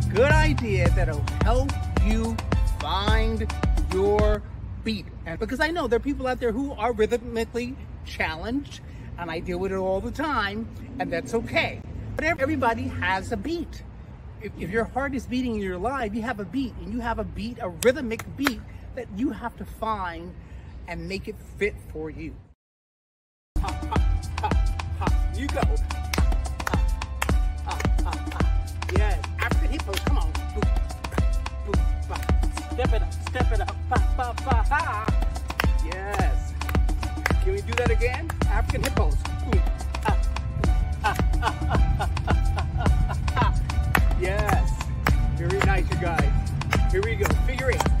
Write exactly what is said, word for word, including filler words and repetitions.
good idea that'll help you find your beat. And because I know there are people out there who are rhythmically challenged, and I deal with it all the time, and that's okay. But everybody has a beat. If, if your heart is beating in your life, you have a beat, and you have a beat, a rhythmic beat that you have to find and make it fit for you. Ha, ha, ha, ha. You go. Ha, ha, ha, ha. Yes, African hip pose, come on. Boom, boom, ba. Step it up, step it up. Ba, ba, ba, ha. Yes. Can we do that again? African hip pose. Boom. Ha, ha, ha, ha, ha, ha, ha. Yes. Very nice, you guys. Here we go. Figure eight.